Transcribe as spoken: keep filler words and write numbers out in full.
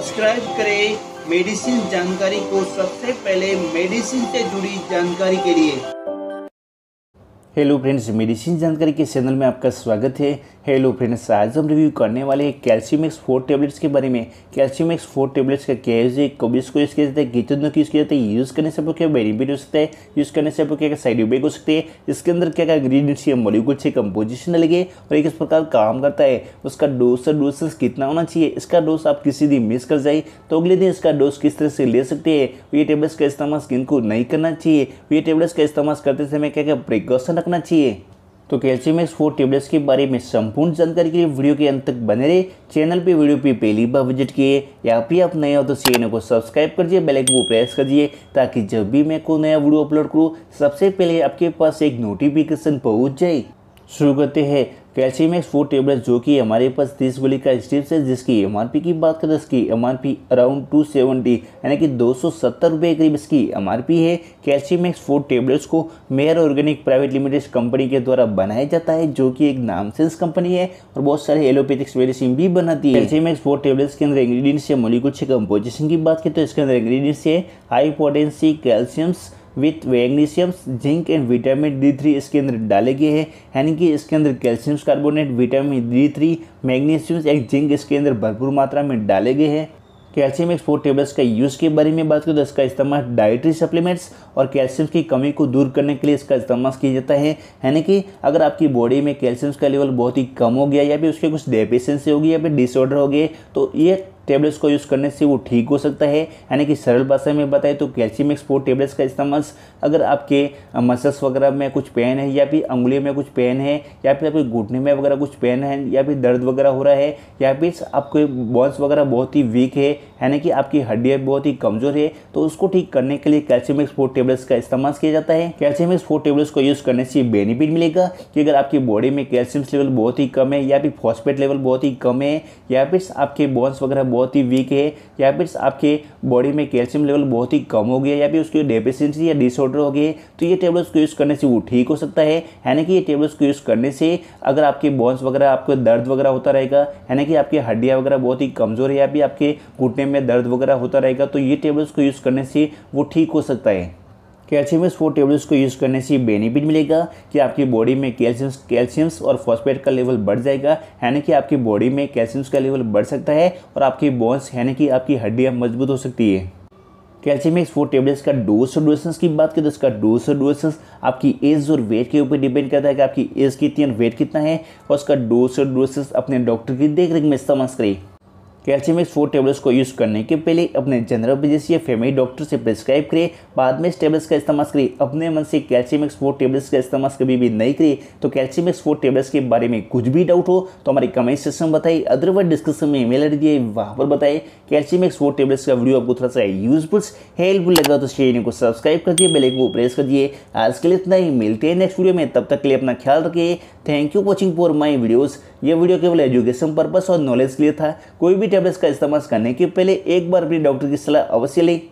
Subscribe करें medicine जानकारी को सबसे पहले मेडिसिन से जुड़ी जानकारी के लिए। हेलो फ्रेंड्स, मेडिसिन जानकारी के चैनल में आपका स्वागत है। हेलो फ्रेंड्स, आज हम रिव्यू करने वाले हैं कैल्शियम एक्स फोर टेबलेट्स के बारे में। कैल्शियम एक्स फोर टेबलेट्स का क्या यूज है, कब इसको यूज़ किया जाता है, कितने दिनों यूज़ किया जाता है, यूज़ करने से आपको क्या बेनिफिट हो सकता है, यूज़ करने से आपको क्या क्या साइड इफेक्ट हो सकते हैं, इसके अंदर क्या क्या इंग्रीडियंट्स या मॉलिक्यूल्स से कंपोजिशन लगे और ये किस प्रकार काम करता है, उसका डोज और डोसेस कितना होना चाहिए, इसका डोज आप किसी दिन मिस कर जाए तो अगले दिन इसका डोज किस तरह से ले सकते हैं, ये टेबलेट्स का इस्तेमाल स्किन को नहीं करना चाहिए, ये टेबलेट्स का इस्तेमाल करते समय क्या क्या प्रिकॉशन रखना चाहिए। तो कैल्शियम एक्स फोर टेबलेट्स के बारे में संपूर्ण जानकारी के लिए वीडियो के अंत तक बने रहे। चैनल पे वीडियो पे पहली बार विजिट किए या फिर आप नए हो तो चैनल को सब्सक्राइब कर दिए, बेल आइकन को प्रेस कर दिए ताकि जब भी मैं कोई नया वीडियो अपलोड करूँ सबसे पहले आपके पास एक नोटिफिकेशन पहुँच जाए। शुरू करते हैं। कैल्शियम एक्स फोर टेबलेट जो कि हमारे पास तीस गोली का स्ट्रिप्स है, जिसकी एम आर पी की बात करें इसकी M R P around two seventy यानी कि दो सौ सत्तर रुपये करीब इसकी एम आर पी है। कैल्शियम एक्स फोर टेबलेट्स को Mayer organic private limited company के द्वारा बनाया जाता है, जो कि एक नामसेंस कंपनी है और बहुत सारे एलोपैथिक मेडिसिन भी बनाती है। कैल्शियम एक्स फोर टेबलेट्स के अंदर इंग्रीडियंट्स या मॉलिक्यूल्स के कंपोजिशन की बात करें तो इसके अंदर इंग्रीडियंट्स है high potency calciums with magnesium, zinc and vitamin D three इसके अंदर डाले गए हैं, यानी कि इसके अंदर calcium carbonate, vitamin D three, magnesium एक जिंक इसके अंदर भरपूर मात्रा में डाले गए हैं। कैल्शियम एक्स फोर टेबलेट्स का यूज़ के बारे में बात करें तो इसका इस्तेमाल डाइटरी सप्लीमेंट्स और कैल्शियम की कमी को दूर करने के लिए इसका इस्तेमाल किया जाता है, यानी कि अगर आपकी बॉडी में कैल्शियम का लेवल बहुत ही कम हो गया या फिर उसके कुछ डेफिशिएंसी होगी या फिर डिसऑर्डर हो गए तो ये टेबलेट्स को यूज़ करने से वो ठीक हो सकता है। यानी कि सरल भाषा में बताएं तो कैल्शियम एक्स फोर टेबलेट्स का इस्तेमाल अगर आपके मसल्स वगैरह में कुछ पेन है या फिर अंगुलियों में कुछ पेन है या फिर आपके घुटने में वगैरह कुछ पेन है या फिर दर्द वगैरह हो रहा है या फिर आपके बोन्स वगैरह बहुत ही वीक है, यानी कि आपकी हड्डियाँ बहुत ही कमज़ोर है, तो उसको ठीक करने के लिए कैल्शियम एक्स फोर टेबलेट्स का इस्तेमाल किया जाता है। कैल्शियम एक्स फोर टेबलेट्स को यूज़ करने से बेनिफिट मिलेगा कि अगर आपकी बॉडी में कैल्शियम लेवल बहुत ही कम है या फिर फॉस्फेट लेवल बहुत ही कम है या फिर आपके बोन्स वगैरह बहुत ही वीक है या फिर आपके बॉडी में कैल्शियम लेवल बहुत ही कम हो गया या फिर उसकी डेफिशिएंसी या डिसऑर्डर हो गए तो ये टेबलेट्स को यूज़ करने से वो ठीक हो सकता है। यानी कि ये टेबलेट्स को यूज़ करने से अगर आपके बोन्स वगैरह आपको दर्द वगैरह होता रहेगा, यानी कि आपकी हड्डियाँ वगैरह बहुत ही कमज़ोर है या फिर आपके घुटने में दर्द वगैरह होता रहेगा तो ये टेबलेट्स को यूज़ करने से वो ठीक हो सकता है। कैल्शियम एक्स फोर टेबलेट्स को यूज़ करने से बेनिफिट मिलेगा कि आपकी बॉडी में कैल्शियम कैल्शियम्स और फॉस्फेट का लेवल बढ़ जाएगा, यानी कि आपकी बॉडी में कैल्शियम्स का लेवल बढ़ सकता है और आपकी बोन्स यानी कि आपकी हड्डियाँ मजबूत हो सकती है। कैल्शियम एक्स फोर टेबलेट्स का डोज और डोसेस की बात करें तो इसका डोज और डोसेस आपकी एज और वेट के ऊपर डिपेंड करता है कि आपकी एज कितनी और वेट कितना है, और उसका डोज और डोसेस अपने डॉक्टर की देख रेख में इस्तेमाल करें। कैल्शियम एक्स फोर टेबलेट्स को यूज़ करने के पहले अपने जनरल फिजिशियन या फैमिली डॉक्टर से प्रिस्क्राइब करें, बाद में इस टेबलेट्स का इस्तेमाल करें। अपने मन से कैल्शियम एक्स फोर टेबलेट्स का इस्तेमाल कभी भी नहीं करें। तो कैल्शियम एक्स फोर टेबलेट्स के बारे में कुछ भी डाउट हो तो हमारे कमेंट सेक्शन में बताइए, अदरवाइज डिस्क्रिप्शन में ईमेल आईडी दिए वहाँ पर बताइए। कैल्शियम एक्स फोर टेबलेट्स का वीडियो आपको थोड़ा सा यूजफुल हेल्पफुल लगा तो चैनल को सब्सक्राइब कर दिए, बेल आइकन को प्रेस कर दिए। आज के लिए इतना ही, मिलते हैं नेक्स्ट वीडियो में, तब तक के लिए अपना ख्याल रखिए। Thank you watching for my videos. ये वीडियो केवल एजुकेशन पर्पस और नॉलेज के लिए था। कोई भी टेबलेट्स का इस्तेमाल करने के पहले एक बार अपने डॉक्टर की सलाह अवश्य लें।